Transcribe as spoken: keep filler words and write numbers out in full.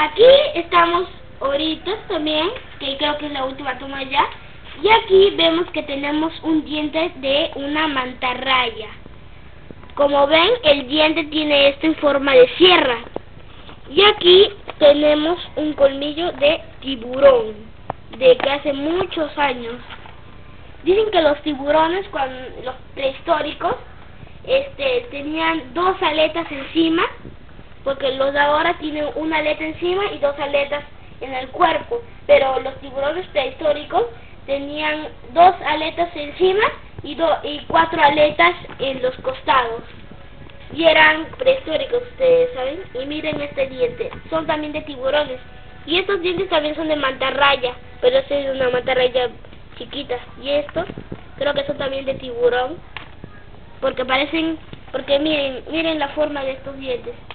Aquí estamos ahorita también, que creo que es la última toma ya. Y aquí vemos que tenemos un diente de una mantarraya. Como ven, el diente tiene esto en forma de sierra. Y aquí tenemos un colmillo de tiburón, de que hace muchos años. Dicen que los tiburones, cuando los prehistóricos, este, tenían dos aletas encima, porque los de ahora tienen una aleta encima y dos aletas en el cuerpo. Pero los tiburones prehistóricos tenían dos aletas encima y, do, y cuatro aletas en los costados. Y eran prehistóricos, ustedes saben. Y miren este diente, son también de tiburones. Y estos dientes también son de mantarraya, pero este es una mantarraya chiquita. Y estos creo que son también de tiburón, porque parecen, porque miren, miren la forma de estos dientes.